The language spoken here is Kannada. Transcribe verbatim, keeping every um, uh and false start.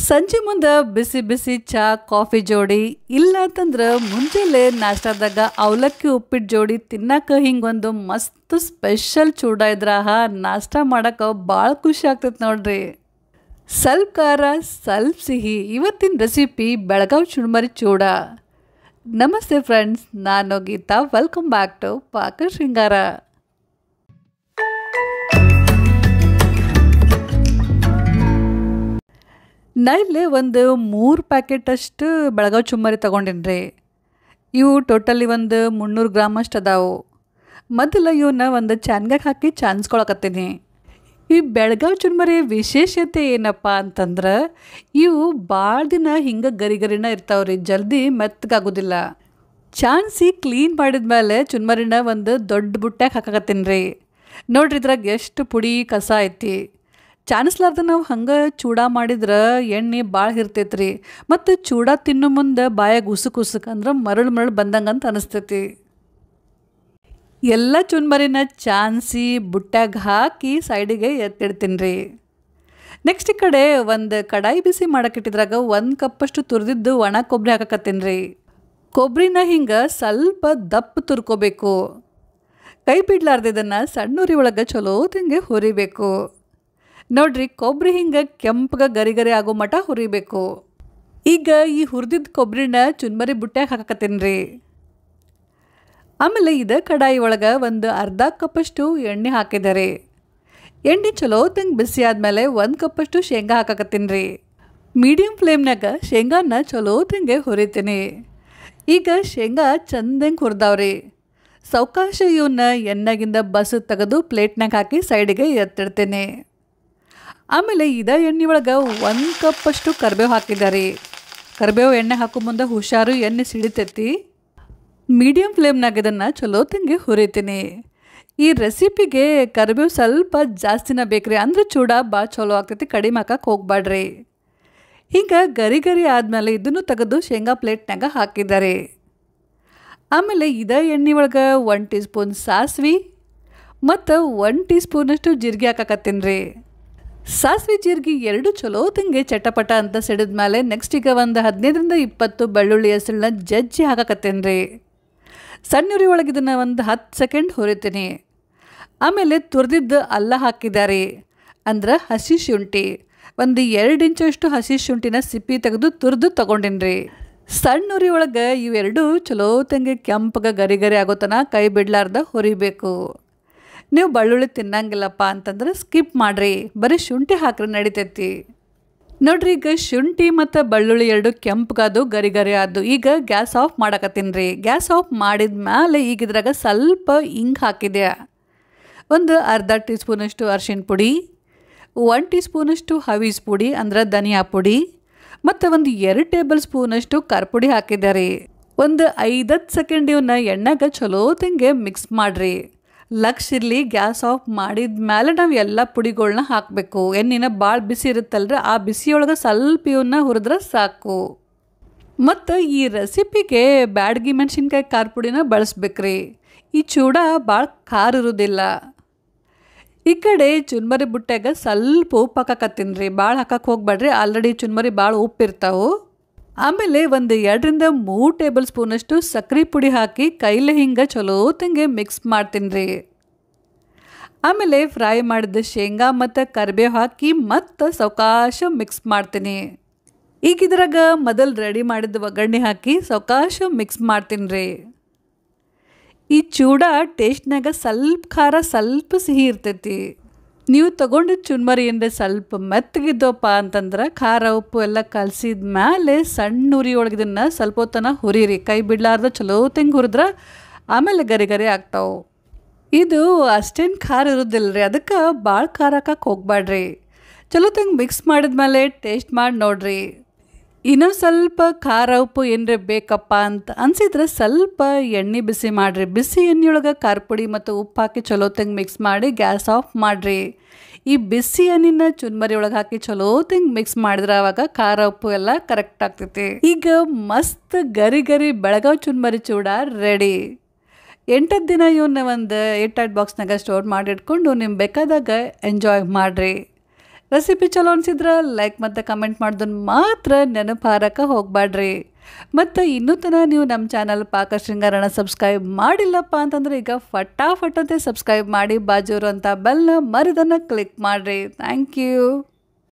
ಸಂಜೆ ಮುಂದೆ ಬಿಸಿ ಬಿಸಿ ಚಾ ಕಾಫಿ ಜೋಡಿ ಇಲ್ಲ ಅಂತಂದ್ರೆ ಮುಂಜಾನೆ ನಾಷ್ಟಾದಾಗ ಅವಲಕ್ಕಿ ಉಪ್ಪಿಟ್ಟು ಜೋಡಿ ತಿನ್ನಕ್ಕೆ ಹಿಂಗೊಂದು ಮಸ್ತ್ ಸ್ಪೆಷಲ್ ಚೂಡ ಇದ್ರ ನಾಷ್ಟ ಮಾಡಕ್ಕೆ ಭಾಳ ಖುಷಿ ಆಗ್ತೈತೆ ನೋಡ್ರಿ. ಸ್ವಲ್ಪ ಖಾರ ಸ್ವಲ್ಪ ಸಿಹಿ ಇವತ್ತಿನ ರೆಸಿಪಿ ಬೆಳಗಾವಿ ಚುರುಮುರಿ ಚೂಡ. ನಮಸ್ತೆ ಫ್ರೆಂಡ್ಸ್, ನಾನು ಗೀತಾ. ವೆಲ್ಕಮ್ ಬ್ಯಾಕ್ ಟು ಪಾಕ ಶೃಂಗಾರ. ನಾ ಇಲ್ಲೇ ಒಂದು ಮೂರು ಪ್ಯಾಕೆಟಷ್ಟು ಬೆಳಗಾವಿ ಚುರುಮುರಿ ತೊಗೊಂಡಿನಿ ರೀ. ಇವು ಟೋಟಲಿ ಒಂದು ಮುನ್ನೂರು ಗ್ರಾಮ್ ಅಷ್ಟು ಅದಾವು. ಮೊದಲು ಇವನ್ನ ಒಂದು ಚಾನ್ಗಾಗ ಹಾಕಿ ಚಾನ್ಸ್ಕೊಳಕತ್ತೀನಿ. ಈ ಬೆಳಗಾವಿ ಚುರುಮುರಿ ವಿಶೇಷತೆ ಏನಪ್ಪ ಅಂತಂದ್ರೆ ಇವು ಭಾಳ ದಿನ ಹಿಂಗೆ ಗರಿ ಗರಿನ ಇರ್ತಾವ್ರಿ, ಜಲ್ದಿ ಮೆತ್ತಗಾಗೋದಿಲ್ಲ. ಚಾನ್ಸಿ ಕ್ಲೀನ್ ಮಾಡಿದ್ಮೇಲೆ ಚುರುಮುರಿನ ಒಂದು ದೊಡ್ಡ ಬುಟ್ಟ್ಯಾಗ ಹಾಕಕತ್ತೀನಿ ರೀ. ನೋಡ್ರಿ ಇದ್ರಾಗ ಎಷ್ಟು ಪುಡಿ ಕಸ ಐತಿ. ಚಾನಿಸ್ಲಾರ್ದ ನಾವು ಹಂಗೆ ಚೂಡ ಮಾಡಿದ್ರೆ ಎಣ್ಣೆ ಭಾಳ ಇರ್ತೈತೆ ರೀ. ಮತ್ತು ಚೂಡ ತಿನ್ನೋ ಮುಂದೆ ಬಾಯಾಗ ಉಸುಕು ಉಸುಕು ಅಂದ್ರೆ ಮರಳು ಮರಳು ಬಂದಂಗೆ ಅಂತ ಅನಿಸ್ತೈತಿ. ಎಲ್ಲ ಚುರುಮುರಿನ ಚಾನ್ಸಿ ಬುಟ್ಟ್ಯಾಗ ಹಾಕಿ ಸೈಡಿಗೆ ಎತ್ತಿಡ್ತೀನಿ ರೀ. ನೆಕ್ಸ್ಟ್ ಈ ಕಡೆ ಒಂದು ಕಡಾಯಿ ಬಿಸಿ ಮಾಡಕ್ಕಿಟ್ಟಿದ್ರಾಗ ಒಂದು ಕಪ್ಪಷ್ಟು ತುರಿದಿದ್ದು ಒಣ ಕೊಬ್ಬರಿ ಹಾಕಕತ್ತೀನಿ ರೀ. ಕೊಬ್ಬರಿನ ಹಿಂಗೆ ಸ್ವಲ್ಪ ದಪ್ಪ ತುರ್ಕೋಬೇಕು. ಕೈ ಬಿಡ್ಲಾರ್ದ ಇದನ್ನು ಸಣ್ಣ ಉರಿ ಒಳಗೆ ಚಲೋ ತಿಂಗೆ ಹುರಿಬೇಕು. ನೋಡ್ರಿ ಕೊಬ್ಬರಿ ಹಿಂಗೆ ಕೆಂಪಗೆ ಗರಿ ಗರಿ ಆಗೋ ಮಟ ಹುರಿಬೇಕು. ಈಗ ಈ ಹುರಿದಿದ್ದ ಕೊಬ್ಬರಿನ ಚುರುಮುರಿ ಬುಟ್ಟ್ಯಾಗ ಹಾಕಕತ್ತೀನಿ ರೀ. ಆಮೇಲೆ ಇದೇ ಕಡಾಯಿ ಒಳಗೆ ಒಂದು ಅರ್ಧ ಕಪ್ಪಷ್ಟು ಎಣ್ಣೆ ಹಾಕಿದ್ದಾರೆ. ಎಣ್ಣೆ ಚಲೋ ತಂಗೆ ಬಿಸಿ ಆದಮೇಲೆ ಒಂದು ಕಪ್ಪಷ್ಟು ಶೇಂಗಾ ಹಾಕಕತ್ತೀನಿ ರೀ. ಮೀಡಿಯಮ್ ಫ್ಲೇಮ್ನಾಗ ಶೇಂಗಾನ ಚಲೋ ತಂಗೆ ಹುರಿತೀನಿ. ಈಗ ಶೇಂಗಾ ಚಂದಂಗೆ ಹುರಿದಾವ್ರಿ. ಸಾವಕಾಶ ಇವನ್ನ ಎಣ್ಣೆಗಿಂದ ಬಸ್ ತೆಗೆದು ಪ್ಲೇಟ್ನಾಗ ಹಾಕಿ ಸೈಡಿಗೆ ಎತ್ತಿಡ್ತೀನಿ. ಆಮೇಲೆ ಇದೇ ಎಣ್ಣೆ ಒಳಗೆ ಒಂದು ಕಪ್ಪಷ್ಟು ಕರಿಬೇವು ಹಾಕಿದ್ದಾರೆ. ಕರಿಬೇವು ಎಣ್ಣೆ ಹಾಕೋ ಮುಂದೆ ಹುಷಾರು, ಎಣ್ಣೆ ಸಿಡಿತೈತಿ. ಮೀಡಿಯಮ್ ಫ್ಲೇಮ್ನಾಗ ಇದನ್ನು ಚಲೋ ತಂಗಿ ಹುರಿತೀನಿ. ಈ ರೆಸಿಪಿಗೆ ಕರಿಬೇವು ಸ್ವಲ್ಪ ಜಾಸ್ತಿನ ಬೇಕ್ರಿ, ಅಂದ್ರೆ ಚೂಡ ಭಾಳ ಚಲೋ ಆಗ್ತೈತಿ, ಕಡಿಮೆ ಹಾಕಕ್ಕೆ ಹೋಗ್ಬೇಡ್ರಿ. ಹಿಂಗೆ ಗರಿ ಗರಿ ಆದಮೇಲೆ ಇದನ್ನು ತೆಗೆದು ಶೇಂಗಾ ಪ್ಲೇಟ್ನಾಗ ಹಾಕಿದ್ದಾರೆ. ಆಮೇಲೆ ಇದೇ ಎಣ್ಣೆ ಒಳಗೆ ಒನ್ ಟೀ ಸ್ಪೂನ್ ಸಾಸಿವೆ ಮತ್ತು ಒನ್ ಟೀ ಸ್ಪೂನಷ್ಟು ಜೀರಿಗೆ ಹಾಕಕತ್ತೀನಿ ರೀ. ಸಾಸಿವೆ ಜೀರಿಗೆ ಎರಡು ಚಲೋ ತಂಗೆ ಚಟಪಟ ಅಂತ ಸಿಡಿದ್ಮೇಲೆ ನೆಕ್ಸ್ಟ್ ಈಗ ಒಂದು ಹದಿನೈದರಿಂದ ಇಪ್ಪತ್ತು ಬೆಳ್ಳುಳ್ಳಿ ಹೆಸರನ್ನ ಜಜ್ಜಿ ಹಾಕಕತ್ತೇನೆ ರೀ. ಸಣ್ಣ ಉರಿ ಒಳಗೆ ಇದನ್ನು ಒಂದು ಹತ್ತು ಸೆಕೆಂಡ್ ಹುರಿತೀನಿ. ಆಮೇಲೆ ತುರಿದಿದ್ದು ಅಲ್ಲ ಹಾಕಿದ್ದಾರೆ, ಅಂದ್ರೆ ಹಸಿ ಶುಂಠಿ. ಒಂದು ಎರಡು ಇಂಚಷ್ಟು ಹಸಿ ಶುಂಠಿನ ಸಿಪ್ಪಿ ತೆಗೆದು ತುರಿದು ತೊಗೊಂಡಿನಿ ರೀ. ಸಣ್ಣ ಉರಿ ಒಳಗೆ ಇವೆರಡು ಚಲೋ ತಂಗೆ ಕೆಂಪಗೆ ಗರಿ ಗರಿ ಆಗೋತನ ಕೈ ಬಿಡ್ಲಾರ್ದ ಹುರಿಬೇಕು. ನೀವು ಬೆಳ್ಳುಳ್ಳಿ ತಿನ್ನಂಗಿಲ್ಲಪ್ಪ ಅಂತಂದ್ರೆ ಸ್ಕಿಪ್ ಮಾಡಿರಿ, ಬರೀ ಶುಂಠಿ ಹಾಕ್ರೆ ನಡಿತೈತಿ. ನೋಡ್ರಿ ಈಗ ಶುಂಠಿ ಮತ್ತು ಬೆಳ್ಳುಳ್ಳಿ ಎರಡು ಕೆಂಪಗಾದು ಗರಿ ಗರಿ ಆದು. ಈಗ ಗ್ಯಾಸ್ ಆಫ್ ಮಾಡಕತ್ತೀನಿ ರೀ. ಗ್ಯಾಸ್ ಆಫ್ ಮಾಡಿದ ಮೇಲೆ ಈಗ ಇದ್ರಾಗ ಸ್ವಲ್ಪ ಹಿಂಗೆ ಹಾಕಿದೆ. ಒಂದು ಅರ್ಧ ಟೀ ಸ್ಪೂನಷ್ಟು ಅರಿಶಿಣ ಪುಡಿ, ಒನ್ ಟೀ ಸ್ಪೂನಷ್ಟು ಹವೀಸ್ ಪುಡಿ ಅಂದ್ರೆ ಧನಿಯಾ ಪುಡಿ, ಮತ್ತು ಒಂದು ಎರಡು ಟೇಬಲ್ ಸ್ಪೂನಷ್ಟು ಖಾರ ಪುಡಿ ಹಾಕಿದ್ದಾರೆ. ಒಂದು ಐದತ್ತು ಸೆಕೆಂಡ್ ಇವನ್ನ ಎಣ್ಣೆಗೆ ಚಲೋ ತಂಗೆ ಮಿಕ್ಸ್ ಮಾಡಿರಿ. ಲಕ್ಷ ಇರಲಿ, ಗ್ಯಾಸ್ ಆಫ್ ಮಾಡಿದ ಮೇಲೆ ನಾವು ಎಲ್ಲ ಪುಡಿಗಳನ್ನ ಹಾಕಬೇಕು. ಎಣ್ಣೆನ ಭಾಳ ಬಿಸಿ ಇರುತ್ತಲ್ರಿ, ಆ ಬಿಸಿಯೊಳಗೆ ಸ್ವಲ್ಪ ಇವನ್ನ ಹುರಿದ್ರೆ ಸಾಕು. ಮತ್ತು ಈ ರೆಸಿಪಿಗೆ ಬ್ಯಾಡಗಿ ಮೆಣಸಿನ್ಕಾಯಿ ಖಾರ ಪುಡಿನ ಬಳಸ್ಬೇಕ್ರಿ. ಈ ಚೂಡ ಭಾಳ ಖಾರ ಇರೋದಿಲ್ಲ. ಈ ಕಡೆ ಚುರುಮುರಿ ಬುಟ್ಟ್ಯಾಗ ಸ್ವಲ್ಪ ಉಪ್ಪು ಹಾಕಕತ್ತೀನಿ ರೀ. ಭಾಳ ಹಾಕಕ್ಕೆ ಹೋಗ್ಬೇಡ್ರಿ, ಆಲ್ರೆಡಿ ಚುರುಮುರಿ ಭಾಳ ಉಪ್ಪಿರ್ತಾವೆ. ಆಮೇಲೆ ಒಂದು ಎರಡರಿಂದ ಮೂರು ಟೇಬಲ್ ಸ್ಪೂನಷ್ಟು ಸಕ್ಕರೆ ಪುಡಿ ಹಾಕಿ ಕೈಲೇ ಹಿಂಗೆ ಚಲೋ ತಂಗೆ ಮಿಕ್ಸ್ ಮಾಡ್ತೀನಿ ರೀ. ಆಮೇಲೆ ಫ್ರೈ ಮಾಡಿದ ಶೇಂಗಾ ಮತ್ತು ಕರಿಬೇವು ಹಾಕಿ ಮತ್ತು ಸಾವಕಾಶ ಮಿಕ್ಸ್ ಮಾಡ್ತೀನಿ. ಈಗ ಇದ್ರಾಗ ಮೊದಲು ರೆಡಿ ಮಾಡಿದ ಒಗ್ಗರಣೆ ಹಾಕಿ ಸಾವಕಾಶ ಮಿಕ್ಸ್ ಮಾಡ್ತೀನಿ ರೀ. ಈ ಚೂಡ ಟೇಸ್ಟ್ನಾಗ ಸ್ವಲ್ಪ ಖಾರ ಸ್ವಲ್ಪ ಸಿಹಿ ಇರ್ತೈತಿ. ನೀವು ತೊಗೊಂಡಿದ್ದ ಚುರುಮುರಿ ಅಂದರೆ ಸ್ವಲ್ಪ ಮೆತ್ತಗಿದ್ದವಪ್ಪ ಅಂತಂದ್ರೆ ಖಾರ ಉಪ್ಪು ಎಲ್ಲ ಕಲಸಿದ ಮೇಲೆ ಸಣ್ಣ ಉರಿ ಒಳಗೆ ಇದನ್ನು ಸ್ವಲ್ಪ ಹೊತ್ತನ ಹುರಿರಿ. ಕೈ ಬಿಡ್ಲಾರ್ದ ಚಲೋ ತೆಂಗೆ ಹುರಿದ್ರೆ ಆಮೇಲೆ ಗರಿ ಗರಿ ಆಗ್ತಾವೆ. ಇದು ಅಷ್ಟೇನು ಖಾರ ಇರೋದಿಲ್ಲ ರೀ, ಅದಕ್ಕೆ ಭಾಳ ಖಾರ ಹಾಕಕ್ಕೆ ಹೋಗ್ಬೇಡ್ರಿ. ಚಲೋ ತಂಗೆ ಮಿಕ್ಸ್ ಮಾಡಿದ್ಮೇಲೆ ಟೇಸ್ಟ್ ಮಾಡಿ ನೋಡಿರಿ. ಇನ್ನೂ ಸ್ವಲ್ಪ ಖಾರ ಉಪ್ಪು ಏನರೇ ಬೇಕಪ್ಪ ಅಂತ ಅನಿಸಿದ್ರೆ ಸ್ವಲ್ಪ ಎಣ್ಣೆ ಬಿಸಿ ಮಾಡಿರಿ. ಬಿಸಿ ಎಣ್ಣೆಯೊಳಗೆ ಖಾರ ಪುಡಿ ಮತ್ತು ಉಪ್ಪು ಹಾಕಿ ಚಲೋ ತಂಗೆ ಮಿಕ್ಸ್ ಮಾಡಿ ಗ್ಯಾಸ್ ಆಫ್ ಮಾಡಿರಿ. ಈ ಬಿಸಿ ಎಣ್ಣೆನ ಚುರುಮುರಿ ಒಳಗೆ ಹಾಕಿ ಚಲೋ ತಂಗೆ ಮಿಕ್ಸ್ ಮಾಡಿದ್ರೆ ಆವಾಗ ಖಾರ ಉಪ್ಪು ಎಲ್ಲ ಕರೆಕ್ಟ್ ಆಗ್ತೈತಿ. ಈಗ ಮಸ್ತ್ ಗರಿ ಗರಿ ಬೆಳಗಾವಿ ಚುರುಮುರಿ ಚೂಡ ರೆಡಿ. ಎಂಟತ್ತು ದಿನ ಇವನ್ನ ಒಂದು ಏಟ್ ಏಟ್ ಬಾಕ್ಸ್ನಾಗ ಸ್ಟೋರ್ ಮಾಡಿ ಇಟ್ಕೊಂಡು ನಿಮ್ಗೆ ಬೇಕಾದಾಗ ಎಂಜಾಯ್ ಮಾಡಿರಿ. ರೆಸಿಪಿ ಚಲೋ ಅನಿಸಿದ್ರೆ ಲೈಕ್ ಮತ್ತು ಕಮೆಂಟ್ ಮಾಡೋದನ್ನು ಮಾತ್ರ ನೆನಪು ಹಾರಕ್ಕೆ ಹೋಗಬೇಡ್ರಿ. ಮತ್ತು ಇನ್ನೂ ತನಕ ನೀವು ನಮ್ಮ ಚಾನಲ್ ಪಾಕ ಶೃಂಗಾರನ ಸಬ್ಸ್ಕ್ರೈಬ್ ಮಾಡಿಲ್ಲಪ್ಪ ಅಂತಂದ್ರೆ ಈಗ ಫಟಾಫಟ್ ಅಂತ ಸಬ್ಸ್ಕ್ರೈಬ್ ಮಾಡಿ, ಬಾಜು ಇರುವಂಥ ಬೆಲ್ನ ಮರಿದನ್ನು ಕ್ಲಿಕ್ ಮಾಡಿರಿ. Thank you.